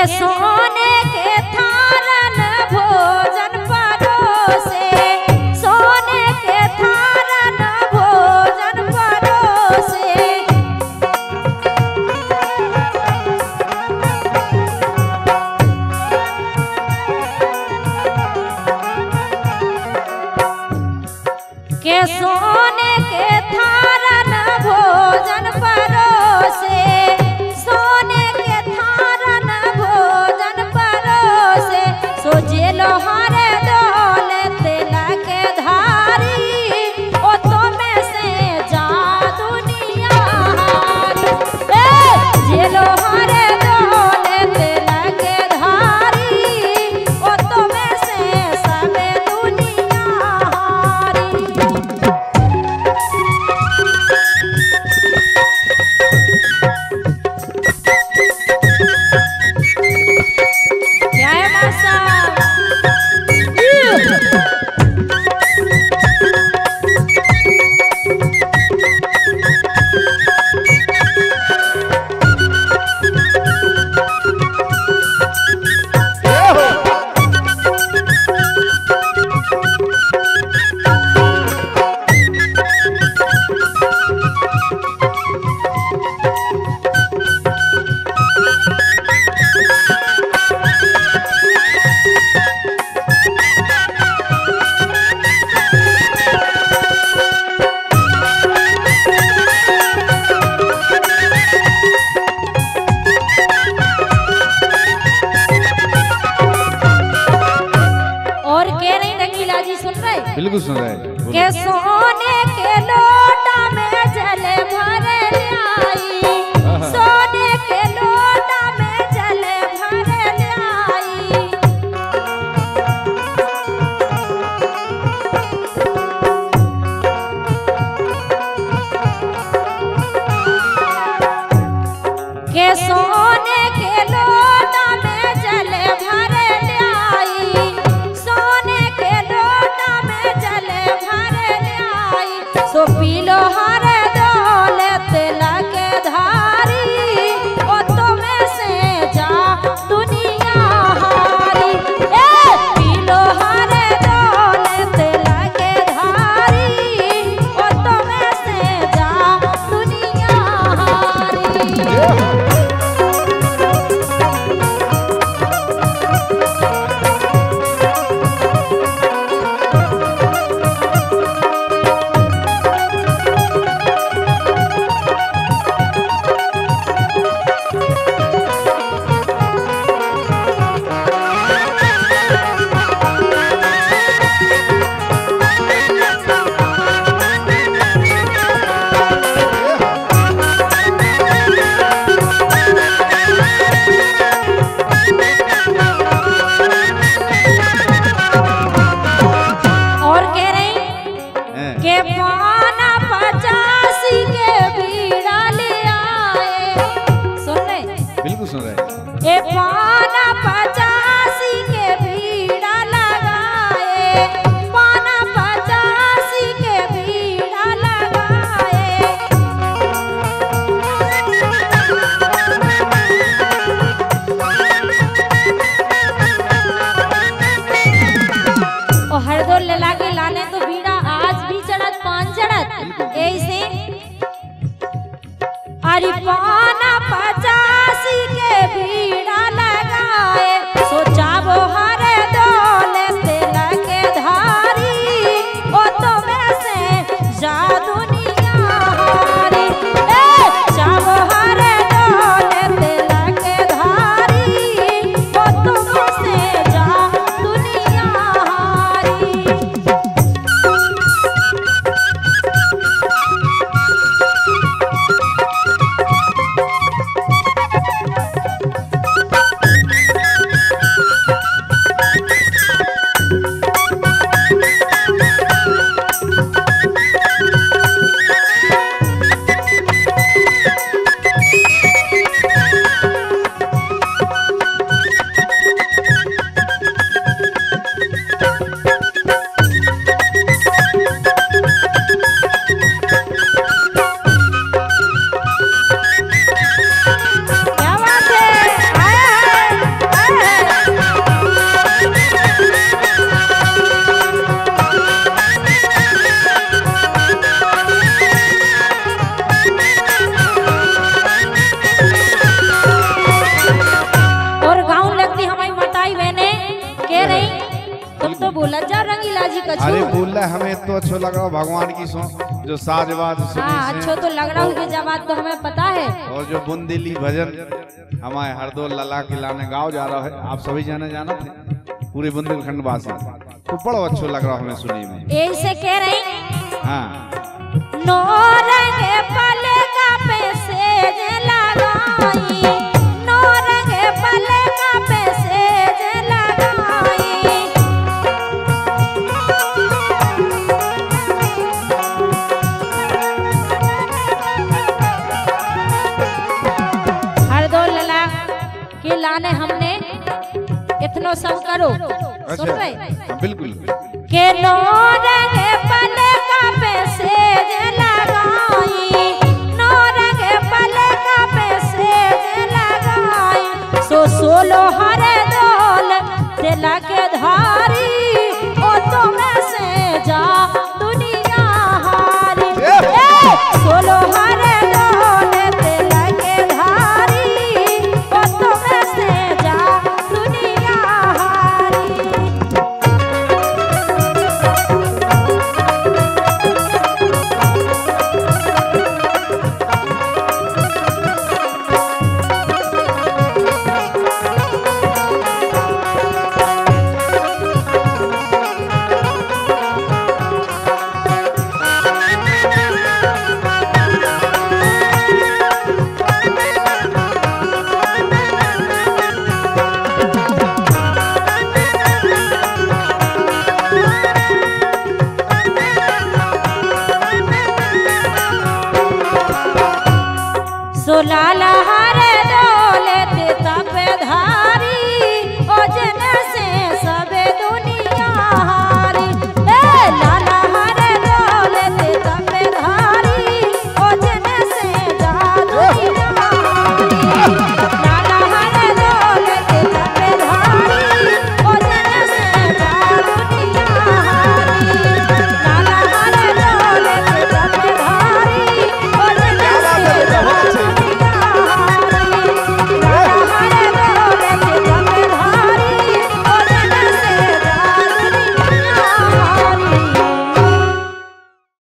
सोने के थारन भोजन परोसे, सोने के थारन भोजन परोसे। के सोने के थारन भोजन परोसे, सोने के थारन भोजन परोसे। सोचे लोहारे दौलत लगे धारी, ओ तो में से जा दुनिया हारी। जे लोहारे दौलत लगे धारी, ओ तो में से सब दुनिया हारी। क्या है मासा? बिल्कुल सुन रहे हैं के सोने के लोटा में जल भर लाई, सोने के लोटा में जल भर लाई। के सोने के लोटा में जल भर लाई, सोने के लोटा में जल भर लाई। सो पीलो हर दौलत लगे धारी। बोला जा रंगीला जी का अरे बोल रहा हमें तो अच्छा लग रहा भगवान की जो साजबाज हाँ अच्छा तो लग रहा है जवाब तो हमें पता है। और जो बुंदेली भजन हमारे हरदोल लला खिलाने गाँव जा रहा है आप सभी जाना थे पूरे बुंदेलखंड वासी तो बड़ा अच्छा लग रहा हमें सुनी में। ऐसे कह रही हाँ नौरंगे पलका पे सेज लगाई, नौरंगे पलका पे सेज लगाई। हरदोल लला के लाने हमने इतना सब करो। सुन रहे? हाँ, बिल्कुल के नौरंगे पलका पे सेज लगाई, नौरंगे पलका पे सेज लगाई। सो सोलो हरदोल दिल के धारी